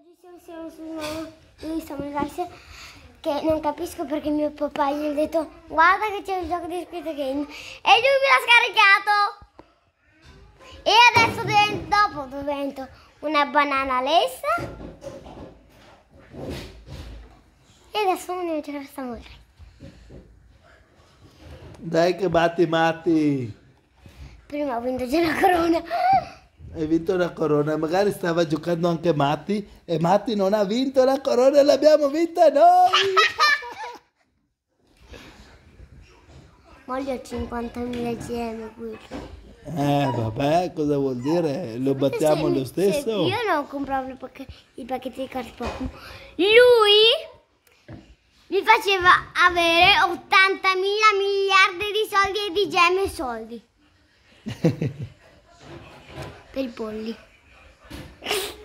Siamo su noi siamo in classe che non capisco perché mio papà gli ha detto guarda che c'è un gioco di Squid Game e lui me l'ha scaricato e adesso dopo divento una banana lessa e adesso non ce la facciamo vedere. Dai che batti. Prima ho vinto già la corona. Hai vinto la corona, magari stava giocando anche Matti e Matti non ha vinto la corona e l'abbiamo vinta noi! Voglio 50.000 GM qui. Vabbè, cosa vuol dire? Lo battiamo lo stesso? Io non compravo i pacchetti di carte Pokémon. Lui mi faceva avere 80.000 miliardi di soldi e di gemme e soldi. Per i polli.